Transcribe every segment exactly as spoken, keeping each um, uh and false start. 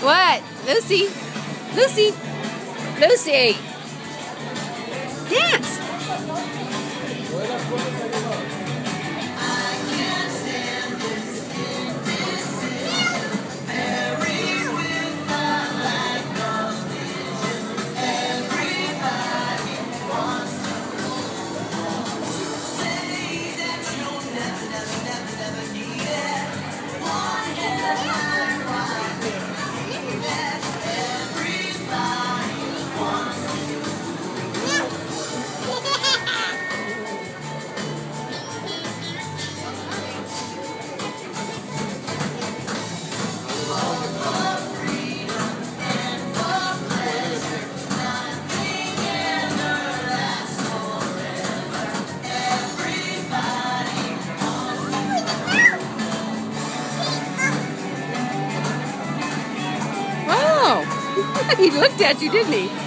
What? Lucy? Lucy? Lucy! Dance! He looked at you, didn't he?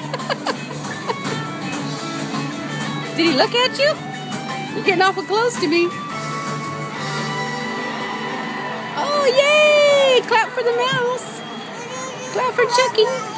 Did he look at you? You're getting awful close to me. Oh, yay! Clap for the mouse. Clap for Chucky.